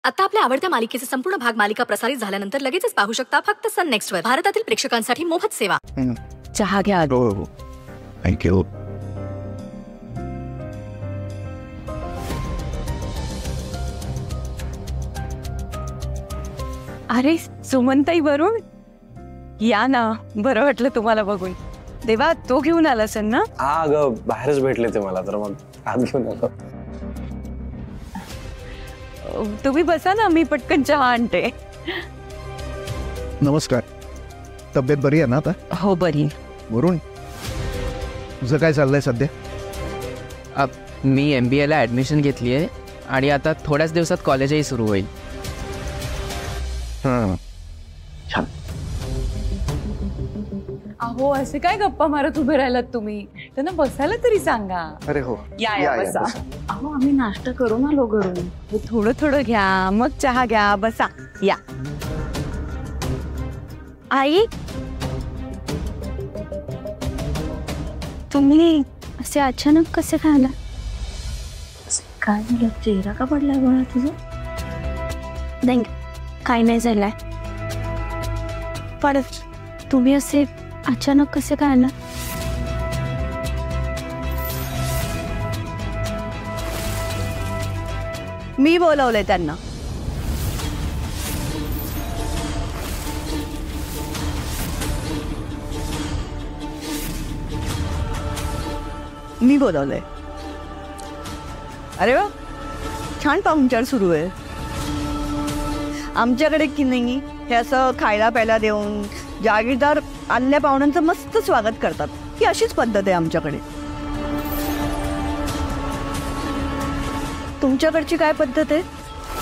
आता आपल्या आवडत्या मालिकेचे संपूर्ण भाग मालिका प्रसारित झाल्यानंतर लगेचच पाहू शकता फक्त सन नेक्स्ट वर. भारतातील प्रेक्षकांसाठी मोफत सेवा. चहा घ्या. हो, थँक्यू. अरे सुमनताई वरुण, या ना. बरं वाटलं तुम्हाला बघून. देवा, तो घेऊन आला असेल ना? हा ग, बाहेरच भेटले ते मला, तर मग आत घेऊन आलो. तुम्ही बसा ना, मी पटकन चहा आणते. नमस्कार. तब्येत बरी आहे ना आता? हो, बरी. वरुण, तुझं काय चाललंय सध्या? मी MBA ला ॲडमिशन घेतली आहे आणि आता थोड्याच दिवसात कॉलेजही सुरू होईल. हां, छान. अहो, असे काय गप्पा मारत उभे राहिलात तुम्ही? त्यांना बसायला तरी सांगा. अरे हो, या बसा. अहो, आम्ही नाश्ता करून आलो घरून. थोडं थोडं घ्या, मग चहा घ्या. बसा, या. आई, तुम्ही असे अचानक कसे खायला? काय झालं? चेहरा का पडलाय बाळा तुझा? नाही, काय नाही झालाय. पण तुम्ही असे अचानक कसे खायला? मी बोलवलंय त्यांना. मी बोलवलंय. अरे वा, छान पाहुणचार सुरू आहे आमच्याकडे की नाही. हे असं खायला प्यायला देऊन जागीरदार आल्या पाहुण्यांचं मस्त स्वागत करतात. ही अशीच पद्धत आहे आमच्याकडे. तुमच्याकडची काय पद्धत आहे?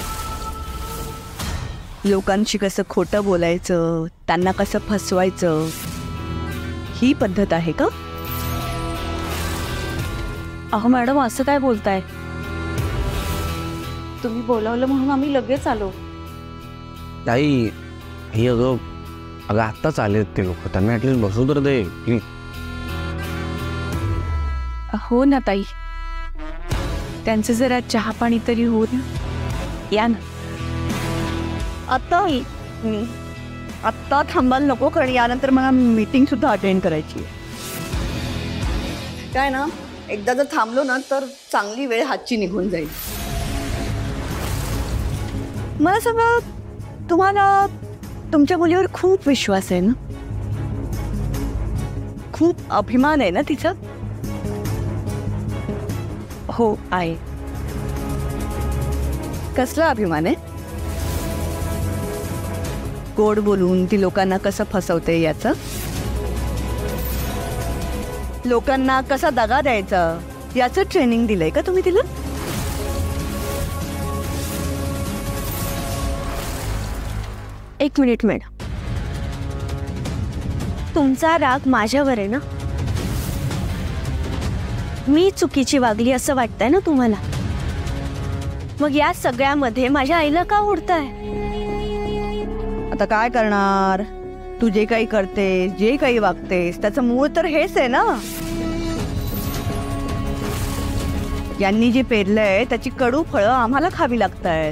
लोकांशी कसं खोटं बोलायचं, त्यांना कसं फसवायचं, ही पद्धत आहे का? अहो मॅडम, असं काय बोलताय? तुम्ही बोलावलं म्हणून आम्ही लगेच आलो. ताई, हे अगं आत्ताच आले ते लोक, त्यांना ऍटलीस्ट बसू तर दे. हो ना ताई, त्यांचं जरा चहा पाणी तरी होऊ ना. या ना. आत्ता थांबायला नको, कारण यानंतर मला मीटिंग सुद्धा अटेंड करायची आहे. काय ना, एकदा जर थांबलो ना तर चांगली वेळ हातची निघून जाईल. मला सांगा, तुम्हाला तुमच्या मुलीवर खूप विश्वास आहे ना? खूप अभिमान आहे ना तिचा? हो, आहे. कसला अभिमान आहे? गोड बोलून ती लोकांना कसं फसवते याचं, लोकांना कसा दगा द्यायचा याचं ट्रेनिंग दिलंय का तुम्ही तिला? एक मिनिट मॅडम, तुमचा राग माझ्यावर आहे ना? मी चुकीची वागली असं वाटतंय ना तुम्हाला? मग या सगळ्यामध्ये माझ्या आईला का ओढताय? आता काय करणार? तू जे काही करतेस, जे काही वागतेस, त्याचं मूळ तर हेच आहे ना. यांनी जे पेरलंय त्याची कडू फळं आम्हाला खावी लागतायत.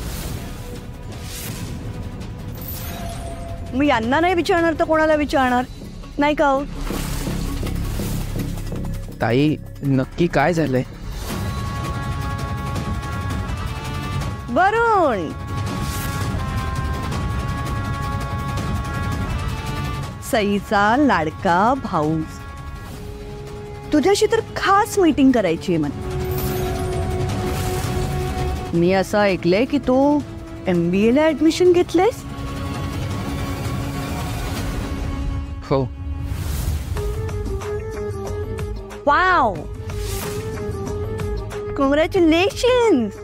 मग यांना नाही विचारणार तर कोणाला विचारणार, नाही का? ताई, नक्की काय झालंय? वरुण, सईचा लाडका भाऊ, तुझ्याशी तर खास मीटिंग करायची आहे मला. मी असं ऐकलंय की तू MBA ला ऍडमिशन घेतलंयस? हो. Wow, congratulations.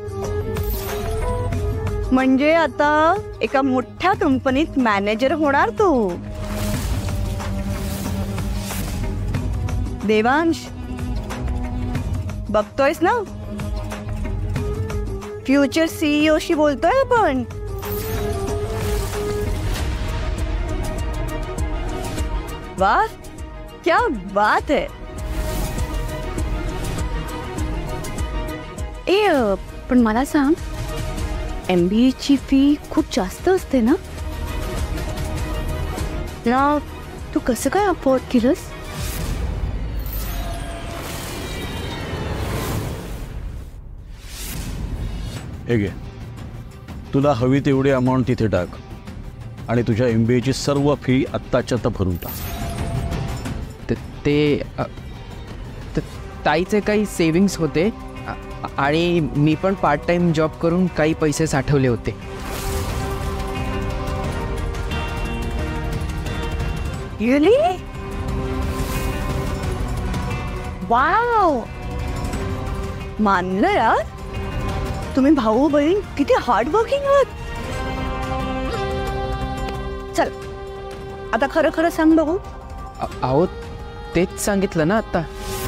म्हणजे आता एका मोठ्या कंपनीत मॅनेजर होणार तू. देवांश, बघतोयस ना, फ्युचर CEO शी बोलतोय आपण. वाह, क्या बात है. पण मला सांग, MBA ची फी खूप जास्त असते ना? ना तू कसं काय अफोर्ड केलंस? हे घे, तुला हवी तेवढी अमाऊंट तिथे टाक आणि तुझ्या MBAची सर्व फी आत्ताच्या आत्ता भरून टाक. ते ताईचे काही सेविंग्स होते आणि मी पण पार्ट टाइम जॉब करून काही पैसे साठवले होते. रिअली? वाव, मानलं यार. तुम्ही भाऊ बहीण किती हार्ड वर्किंग आहात. चल आता खरं खरं सांग बघू. अहो तेच सांगितलं ना आता.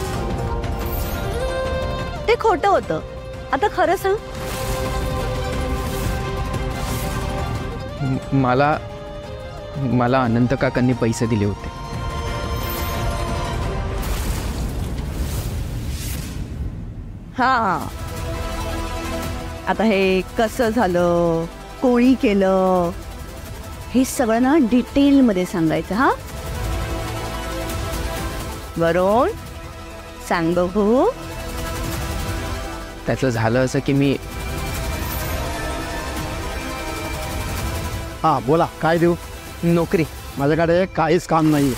ते खोटं होतं, आता खरं सांग. मला अनंत काकांनी पैसे दिले होते. हा, आता हे कसं झालं, कोणी केलं, हे सगळं ना डिटेलमध्ये सांगायचं. हा वरुण, सांग बघू. त्याचं झालं असं की मी हां बोला, काय देऊ? नोकरी. माझ्याकडे काहीच काम नाही.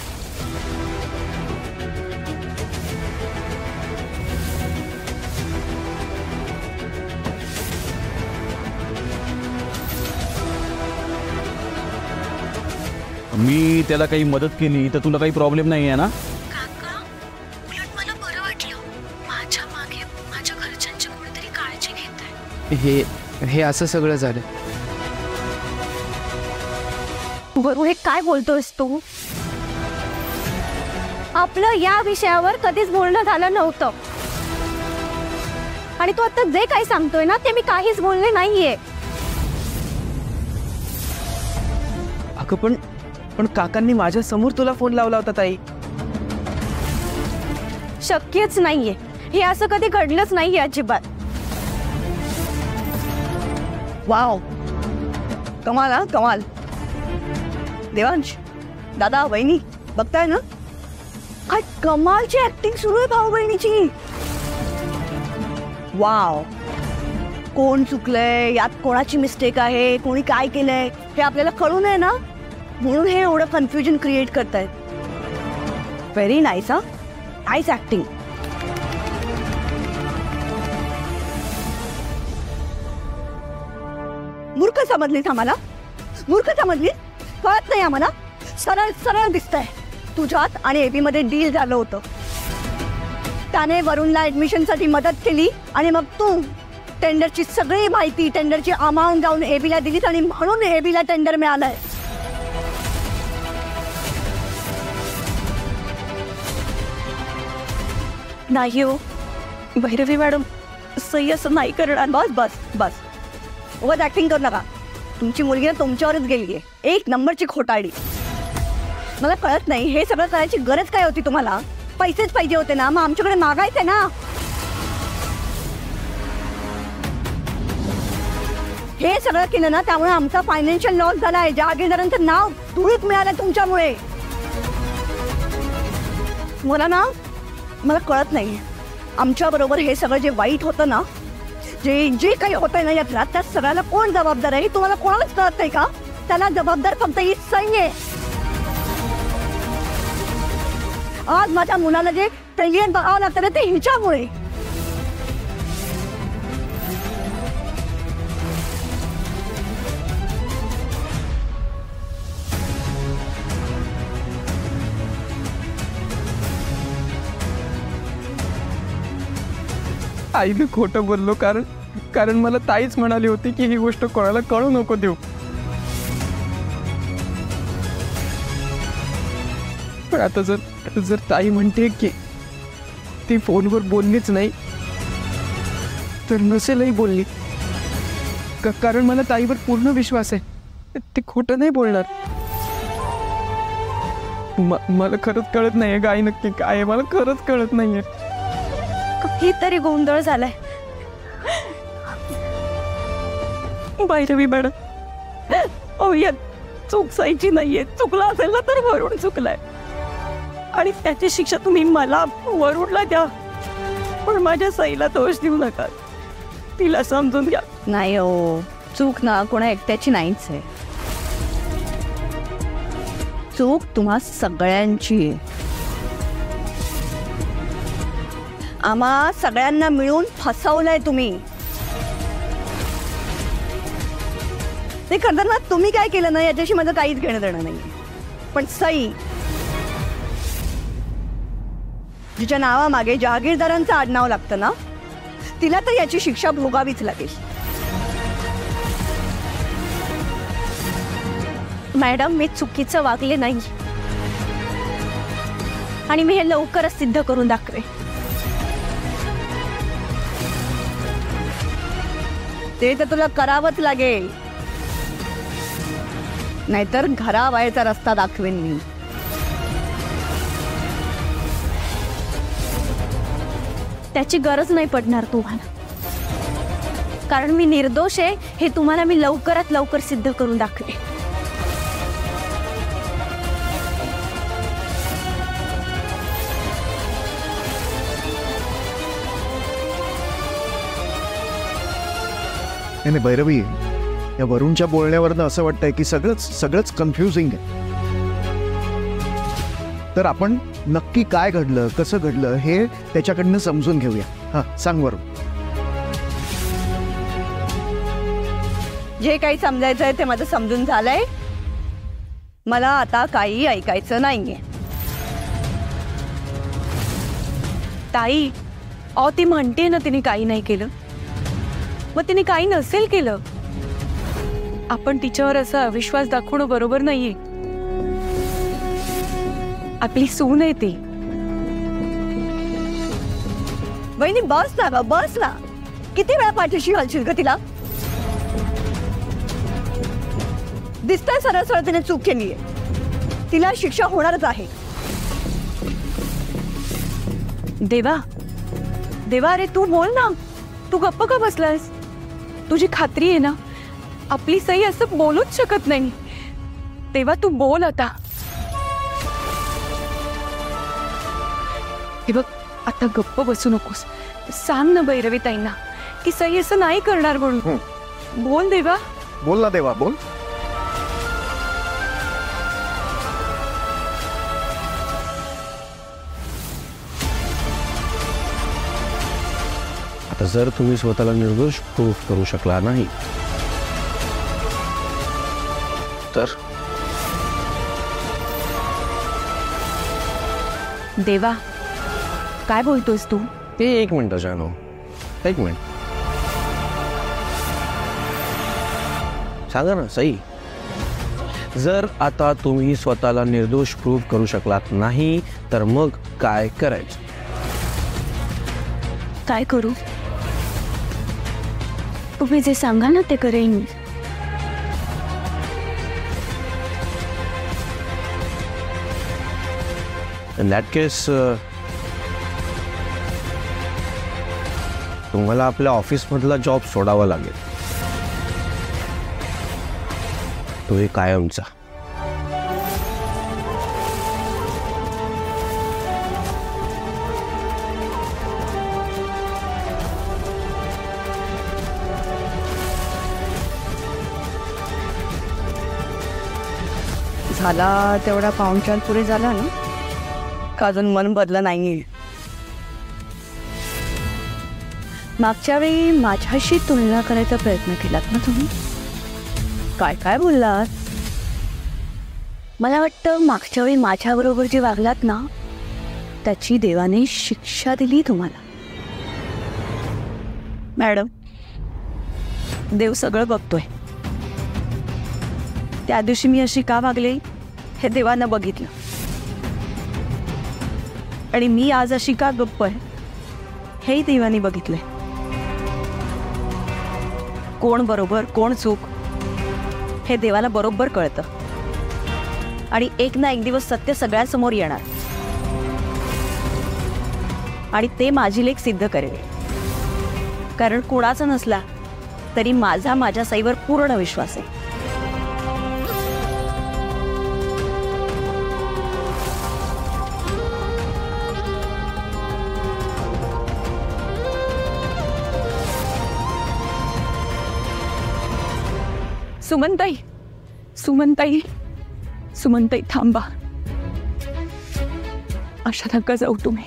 मी त्याला काही मदत केली तर तुला काही प्रॉब्लेम नाही आहे ना? काका, उलट मला बरं वाटलं. माझ्या मागे माझ्या घरच्यांची कोणीतरी काळजी घेत आहे. हे असं सगळं झालं. बरू, हे काय बोलतोयस तू? आपलं या विषयावर कधीच बोलणं झालं नव्हतं आणि तू आता जे काही सांगतोय ना ते मी काहीच बोलले नाहीये. अगं पण काकांनी माझ्या समोर तुला फोन लावला होता ताई. शक्यच नाहीये. हे असं कधी घडलंच नाहीये अजिबात. वाव, कमाल. हा कमाल. देवांश, दादा, वहिनी बघताय ना, काय कमालची ऍक्टिंग सुरू आहे भाऊ बहिणीची. वाव, कोण चुकलंय, यात कोणाची मिस्टेक आहे, कोणी काय केलंय हे आपल्याला कळू नये ना, म्हणून हे एवढं कन्फ्युजन क्रिएट करतायत. Very nice. हा नाईस ऍक्टिंग. मूर्ख समजलीस आम्हाला? मूर्ख समजलीस? कळत नाही आम्हाला? सरळ सरळ दिसतंय. तुझ्यात आणि एबी मध्ये डील झालं होतं. त्याने वरुणला ऍडमिशनसाठी मदत केली आणि मग तू टेंडरची सगळी माहिती, टेंडरची अमाऊंट जाऊन एबीला दिलीत आणि म्हणून एबीला टेंडर मिळालंय. नाही हो भैरवी मॅडम, सही असं नाही करणार. बस बस बस, उगाच ऍक्टिंग करू नका. तुमची मुलगी ना तुमच्यावरच गेली आहे, एक नंबरची खोटारडी. मला कळत नाही हे सगळं करायची गरज काय होती तुम्हाला? पैसेच पाहिजे होते ना, मग आमच्याकडे मागायचे ना. हे सगळं केलं ना त्यामुळे आमचा फायनान्शियल लॉस झालाय. जागीरदारांचं नाव धुळीत मिळालं तुमच्यामुळे. मला कळत नाही आमच्या बरोबर हे सगळं जे वाईट होतं ना, जे काही होतंय ना यात्रा, त्या सगळ्याला कोण जबाबदार आहे तुम्हाला कोणालाच कळत नाही का? त्याला जबाबदार फक्त ही सही आहे. आज माझ्या मुलाला जे टेलियन बघावं लागतं ना ते हिच्यामुळे. आई मी खोटं बोललो कारण मला ताईच म्हणाली होती की ही गोष्ट कोणाला कळू नको देऊ. पण आता जर ताई म्हणते की ती फोनवर बोललीच नाही तर नसेलही बोलली, कारण मला ताईवर पूर्ण विश्वास आहे. ती खोटं नाही बोलणार. मला खरंच कळत नाहीये गाई नक्की काय आहे. मला खरंच कळत नाहीये. काही तरी गोंधळ झालाय. भैरवी मॅडम, अहो यात चूक साईची नाहीये. चुकला असेल ना तर वरुण चुकलाय आणि त्याची शिक्षा तुम्ही मला वरुणला द्या, पण माझ्या साईला दोष देऊ नका. तिला समजून घ्या. नाही हो, चूक ना कोणा एकट्याची नाहीच आहे. चूक तुम्हा सगळ्यांची आहे. आम्हा सगळ्यांना मिळून फसवलंय तुम्ही. ते करताना तुम्ही काय केलं ना याच्याशी माझं काहीच घेणं देणं नाही, पण सई जिच्या नावामागे जहागीरदारांचं आडनाव लागतं ना, तिला तर याची शिक्षा भोगावीच लागेल. मॅडम, मी चुकीचं वागले नाही आणि मी हे लवकरच सिद्ध करून दाखवे. ते तर तुला करावंच लागेल, नाहीतर घराबाहेरचा रस्ता दाखवेन मी. त्याची गरज नाही पडणार तुम्हाला, कारण मी निर्दोष आहे हे तुम्हाला मी लवकरात लवकर सिद्ध करून दाखवे. नाही भैरवी, या वरुणच्या बोलण्यावरनं असं वाटतंय की सगळंच कन्फ्युजिंग आहे. तर आपण नक्की काय घडलं, कसं घडलं हे त्याच्याकडनं समजून घेऊया. हा सांग वरुण. जे काही समजायचंय ते माझं समजून झालंय. मला आता काही ऐकायचं नाहीये. ताई, अहो ती म्हणते ना तिने काही नाही केलं, मग तिने काही नसेल केलं. आपण तिच्यावर असा अविश्वास दाखवणं बरोबर नाहीये. आपली सून आहे ती. वहिनी बस ना ग, बस ना. किती वेळा पाठीशी घालशील ग तिला? दिसतंय सरळ सरळ तिने चूक केलीये, तिला शिक्षा होणारच आहे. देवा, देवा, अरे तू बोल ना. तू गप्प का बसलायस? तुझी खात्री आहे ना आपली सई असं बोलूच शकत नाही. तेव्हा तू बोल आता. हे बघ, आता गप्प बसू नकोस. सांग ना भैरवी ताईंना की सई असं नाही करणार म्हणून. बोल देवा. बोल ना देवा, बोल. आता जर तुम्ही स्वतःला निर्दोष प्रूफ करू शकला नाही तर देवा, काय बोलतोस तू? ते 1 मिनिट जानू, 1 मिनिट. सांगा ना सई, जर आता तुम्ही स्वतःला निर्दोष प्रूफ करू शकलात नाही तर मग काय करायचं? काय करू? तुम्ही जे सांगा ना ते करेन मी. इन दॅट केस तुम्हाला आपल्या ऑफिसमधला जॉब सोडावा लागेल, तोही कायमचा. झाला तेवढा पाहुणचार पुरे झाला ना, का अजून मन बदलं नाहीये? मागच्या वेळी माझ्याशी तुलना करायचा प्रयत्न केलात ना तुम्ही? काय काय बोललात? मला वाटतं मागच्या वेळी माझ्याबरोबर जे वागलात ना त्याची देवाने शिक्षा दिली तुम्हाला. मॅडम, देव सगळं बघतोय. त्या दिवशी मी अशी का वागले हे देवानं बघितलं, आणि मी आज अशी का गप्प आहे हेही देवाने बघितलंय. कोण बरोबर कोण चूक हे देवाला बरोबर कळतं, आणि एक ना एक दिवस सत्य सगळ्यांसमोर येणार, आणि ते माझी लेक सिद्ध करेल. कारण कोणाचा नसला तरी माझ्या सईवर पूर्ण विश्वास आहे. सुमनताई, सुमनताई, सुमनताई थांबा. अशा नका जाऊ तुम्ही.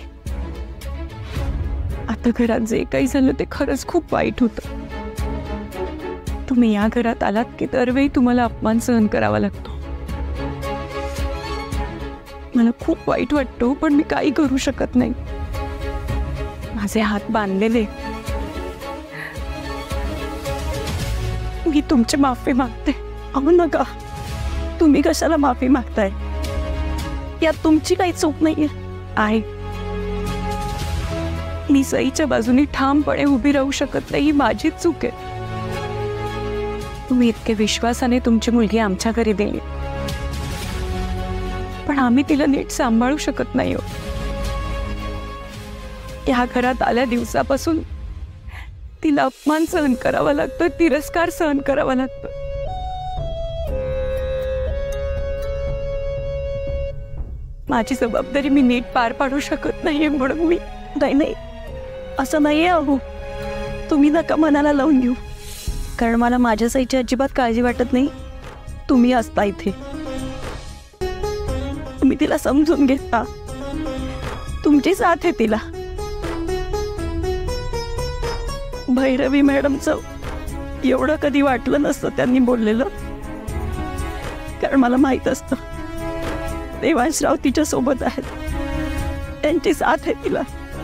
आता घरात जे काही झालं ते खरंच खूप वाईट होतं. तुम्ही या घरात आलात की दरवेळी तुम्हाला अपमान सहन करावा लागतो. मला खूप वाईट वाटतो, पण मी काही करू शकत नाही. माझे हात बांधलेले. मी तुमची माफी मागते. अहो नका, तुम्ही कशाला माफी मागताय? यात तुमची काही चूक नाहीये. आहे, मी सईच्या बाजूने ठामपणे उभी राहू शकत नाही, ही माझीच चूक आहे. तुम्ही इतके विश्वासाने तुमची मुलगी आमच्या घरी दिली, पण आम्ही तिला नीट सांभाळू शकत नाही. या घरात आल्या दिवसापासून तिला अपमान सहन करावा लागतोय, तिरस्कार सहन करावा लागतोय. माझी जबाबदारी मी नीट पार पाडू शकत नाहीये, म्हणून मी. नाही, असं नाहीये. अहो, तुम्ही नका मनाला लावून घेऊ, कारण मला माझ्या सईची अजिबात काळजी वाटत नाही. तुम्ही असता इथे, तुम्ही तिला समजून घेता, तुमची साथ आहे तिला. भैरवी मॅडमचं एवढं कधी वाटलं नसतं त्यांनी बोललेलं, कारण मला माहित असतं देवांशराव तिच्या सोबत आहेत, त्यांची साथ आहे तिला.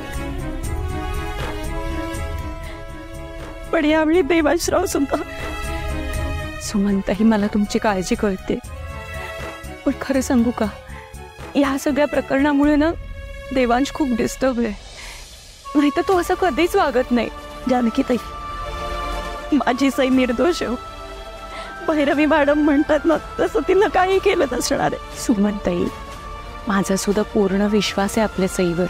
पण यावेळी देवांशराव सुद्धा. सुमनताई, मला तुमची काळजी कळते, पण खरं सांगू का, या सगळ्या प्रकरणामुळे ना देवांश खूप डिस्टर्ब आहे. नाही तर तो असं कधीच वागत नाही. जानकीताई, माझी सई निर्दोष आहे. भैरवी मॅडम म्हणतात ना तसं तिनं काही केलं नसणार आहे. सुमनताई, माझा सुद्धा पूर्ण विश्वास आहे आपल्या सईवर.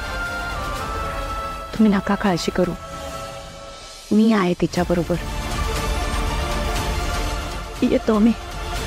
तुम्ही नका काळजी करू, मी आहे तिच्याबरोबर. येतो मी.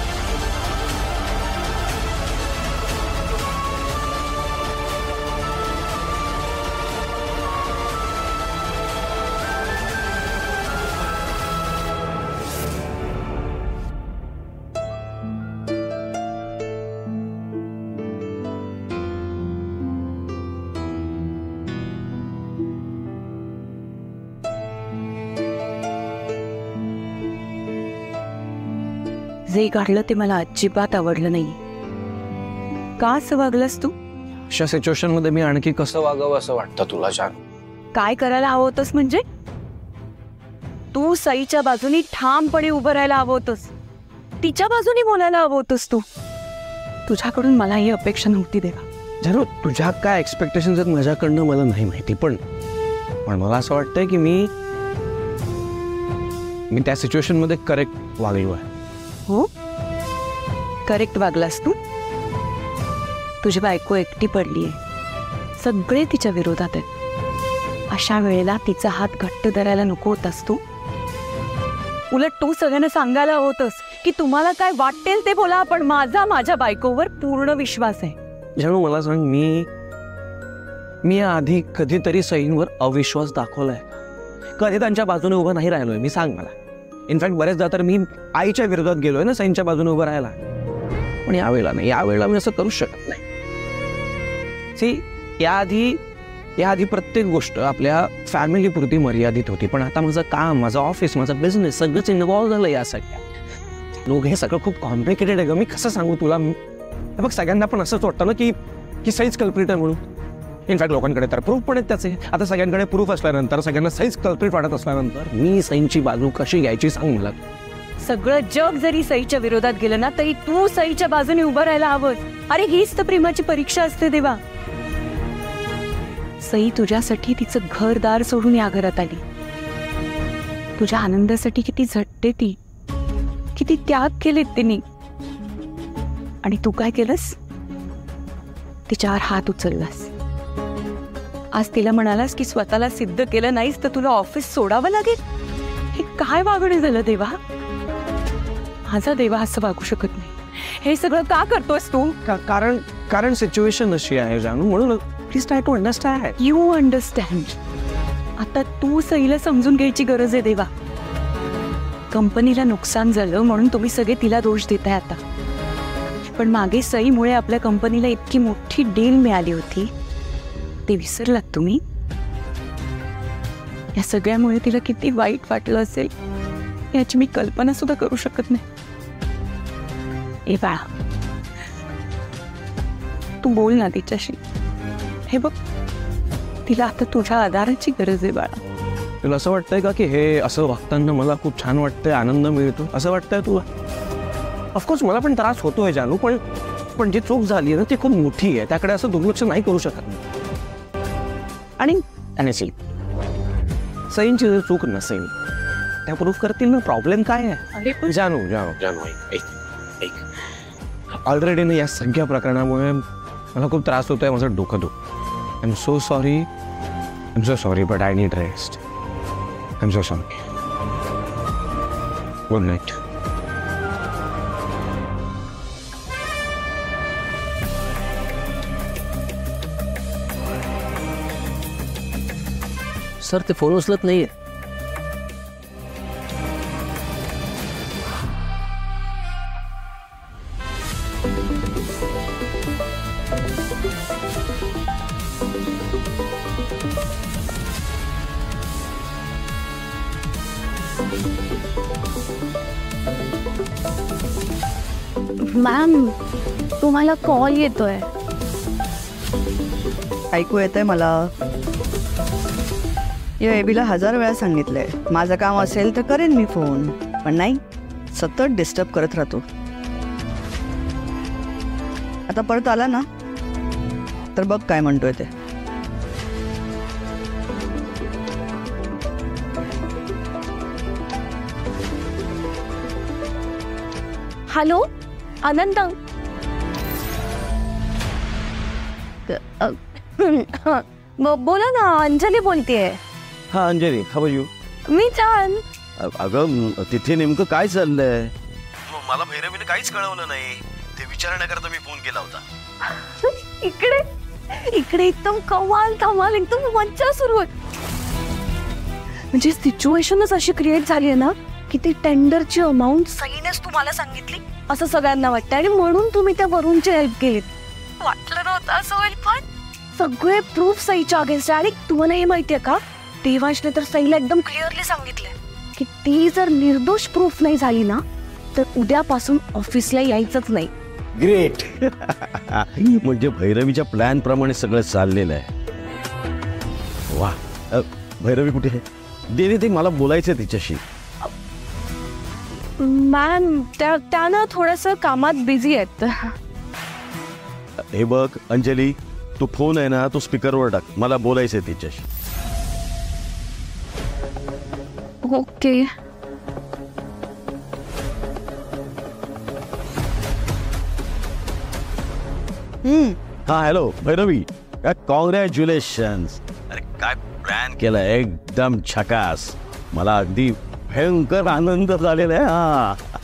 जे घडलं ते मला अजिबात आवडलं नाही. का असं वागलंस तू? अशा सिच्युएशन मध्ये मी आणखी कसं वागावं असं वाटतं तुला जान? काय करायला हवं होतंस म्हणजे? तू सईच्या बाजूनी ठामपणे उभं राहायला हवं होतंस, तिच्या बाजूनी बोलायला हवं होतंस. तू तुझ्याकडून मला ही अपेक्षा नव्हती देवा. जरूर तुझ्या काय एक्सपेक्टेशन्स आहेत माझ्याकडनं मला नाही माहिती, पण मला असं वाटतंय की मी त्या सिच्युएशन मध्ये करेक्ट वागलो आहे. हो, करेक्ट वागलास तू. तुझी बायको एकटी पडलीये, सगळे तिच्या विरोधात आहेत. अशा वेळेला तिचा हात घट्ट धरायला नको होतास तू. उलट तू सगळ्यांना सांगायला होतस की तुम्हाला काय वाटेल ते बोला, पण माझ्या बायकोवर पूर्ण विश्वास आहे. जेव्हा मला सांग, मी आधी कधीतरी सईंवर अविश्वास दाखवलाय? कधी त्यांच्या बाजूने उभं नाही राहिलोय मी? सांग मला. इनफॅक्ट बरेचदा तर मी आईच्या विरोधात गेलोय ना सईंच्या बाजूने उभं राहायला, पण यावेळेला नाही. यावेळेला मी असं करू शकत नाही. याआधी प्रत्येक गोष्ट आपल्या फॅमिलीपुरती मर्यादित होती, पण आता माझं काम, माझं ऑफिस, माझं बिझनेस सगळंच इन्व्हॉल्व्ह झालं या सगळ्यात. लोक हे सगळं खूप कॉम्प्लिकेटेड आहे ग. मी कसं सांगू तुला? बघ, सगळ्यांना पण असंच वाटतं ना की सईच कल्प्रिट आहे म्हणून. इनफॅक्ट लोकांकडे तर प्रूफ पण आहेत त्याचे. आता सगळ्यांकडे प्रूफ असल्यानंतर, सगळ्यांना सईच कल्प्रिट वाटत असल्यानंतर मी सईंची बाजू कशी घ्यायची सांग मला. सगळं जग जरी सईच्या विरोधात गेलं ना तरी तू सईच्या बाजूने उभं राहायला हवं. अरे हीच तर प्रेमाची परीक्षा असते देवा. सई तुझ्यासाठी तिचं घरदार सोडून या घरात आली. तुझ्या आनंदासाठी किती झटते ती, किती त्याग केलेत तिने. आणि तू काय केलंस? तिच्यावर हात उचललास. आज तिला म्हणालास की स्वतःला सिद्ध केलं नाहीस तर तुला ऑफिस सोडावं लागेल. हे काय वागणे झालं देवा? माझा देवा असं वागू शकत नाही. हे सगळं का करतोयस तू? कारण कारण सिच्युएशन अशी आहे जानू, म्हणून please try to understand. You understand. आता तू सईला समजून घ्यायची गरज आहे देवा. कंपनीला नुकसान झालं म्हणून तुम्ही सगळे तिला दोष देताय आता, पण मागे सईमुळे आपल्या कंपनीला इतकी मोठी डील मिळाली होती, ते विसरलात तुम्ही? या सगळ्यामुळे तिला किती वाईट वाटलं असेल याची मी कल्पना सुद्धा करू शकत नाही. ए बाळा, तू बोल ना तिच्याशी. हे बघ, तिला आता तुझ्या आधाराची गरज आहे बाळा. तुला असं वाटतंय का की हे असं वागताना मला खूप छान वाटतंय, आनंद मिळतो असं वाटतंय तुला? ऑफकोर्स मला पण त्रास होतोय जानू, पण जी चूक झाली ना ती खूप मोठी आहे, त्याकडे असं दुर्लक्ष नाही करू शकत. आणि सईंची जर चूक नसेल त्या प्रूफ करतील ना, प्रॉब्लेम काय आहे? जानू ऑलरेडी ना या सगळ्या प्रकरणामुळे मला खूप त्रास होतोय, माझं डोकं I am so sorry but I need rest. I am so sorry. Good night. Sir ते फोन उचलत नाहीये. मॅम, तुम्हाला कॉल येतोय. ऐकू येतंय मला. या एबीला 1000 वेळा सांगितलंय, माझं काम असेल तर करेन मी फोन, पण नाही, सतत डिस्टर्ब करत राहतो. आता परत आला ना तर बघ काय म्हणतोय ते. हॅलो आनंद. बोला ना, अंजली बोलतेय. हा अंजली, हाऊ आर यू? मी छान. अगं तिथे नेमकं काय चाललंय? मला भैरवीने काहीच कळवलं नाही, ते विचारण्याकरता मी फोन केला होता. इकडे एकदम कमाल एकदम मज्जा सुरू आहे. म्हणजे सिच्युएशनच अशी क्रिएट झाली आहे ना की ती टेंडरची अमाऊंट सईनेच तुम्हाला सांगितली असं सगळ्यांना वाटतं, आणि म्हणून तुम्ही त्या वरूनची हेल्प केलीत. वाटलं नव्हतं असं होईल, पण सगळे प्रूफ सईच्या अगेन्स्ट. आणि तुम्हाला हे माहितीये का, देवांशने तर सईला एकदम क्लिअरली सांगितलंय की ती जर निर्दोष प्रूफ नाही झाली ना तर उद्यापासून ऑफिसला यायचंच नाही. ग्रेट. म्हणजे भैरवीच्या प्लॅन प्रमाणे सगळं चाललेलं आहे. वा. भैरवी कुठे आहे? दे मला बोलायचं तिच्याशी. मॅम, त्या ना थोडंसं कामात बिझी आहेत. हे बघ अंजली, तू फोन आहे ना तो स्पीकरवर टाक, मला बोलायचंय तिच्याशी. ओके. हा हॅलो भैरवी, कॉंग्रॅच्युलेशन्स. अरे काय प्लॅन केलाय, एकदम झकास. मला अगदी भयंकर आनंद झालेला आहे. हा